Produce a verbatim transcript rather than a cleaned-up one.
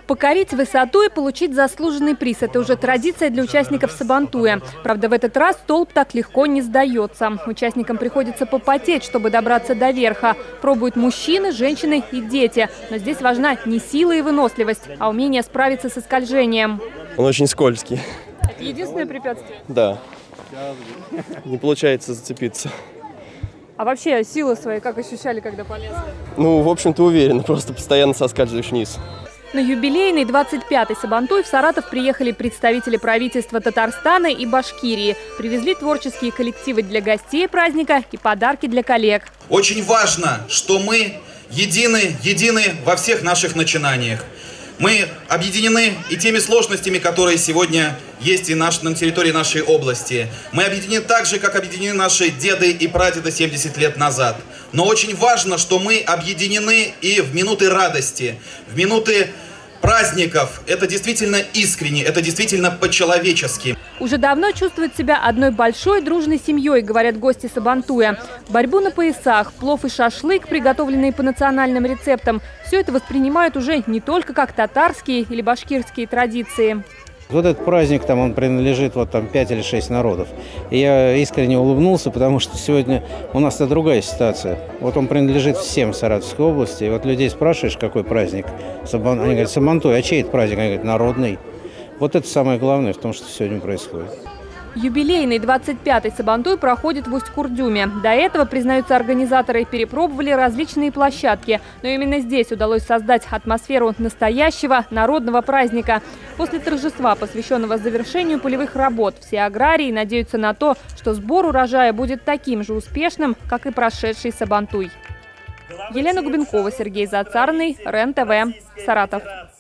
Покорить высоту и получить заслуженный приз – это уже традиция для участников Сабантуя. Правда, в этот раз столб так легко не сдается. Участникам приходится попотеть, чтобы добраться до верха. Пробуют мужчины, женщины и дети. Но здесь важна не сила и выносливость, а умение справиться со скольжением. Он очень скользкий. Это единственное препятствие? Да. Не получается зацепиться. А вообще силы свои как ощущали, когда полезли? Ну, в общем-то, уверенно, просто постоянно соскальзываешь вниз. На юбилейный двадцать пятый Сабантуй в Саратов приехали представители правительства Татарстана и Башкирии. Привезли творческие коллективы для гостей праздника и подарки для коллег. Очень важно, что мы едины, едины во всех наших начинаниях. Мы объединены и теми сложностями, которые сегодня есть и наш, на территории нашей области. Мы объединены так же, как объединены наши деды и прадеды семьдесят лет назад. Но очень важно, что мы объединены и в минуты радости, в минуты праздников. Это действительно искренне, это действительно по-человечески. Уже давно чувствуют себя одной большой дружной семьей, говорят гости Сабантуя. Борьбу на поясах, плов и шашлык, приготовленные по национальным рецептам, все это воспринимают уже не только как татарские или башкирские традиции. Вот этот праздник, там он принадлежит вот там пять или шесть народов. И я искренне улыбнулся, потому что сегодня у нас-то другая ситуация. Вот он принадлежит всем в Саратовской области. И вот людей спрашиваешь, какой праздник. Они говорят, Сабантуй, а чей это праздник? Они говорят, народный. Вот это самое главное в том, что сегодня происходит. Юбилейный двадцать пятый Сабантуй проходит в Усть-Курдюме. До этого, признаются организаторы, перепробовали различные площадки. Но именно здесь удалось создать атмосферу настоящего народного праздника. После торжества, посвященного завершению полевых работ, все аграрии надеются на то, что сбор урожая будет таким же успешным, как и прошедший Сабантуй. Елена Губенкова, Сергей Зацарный, РЕН-ТВ, Саратов.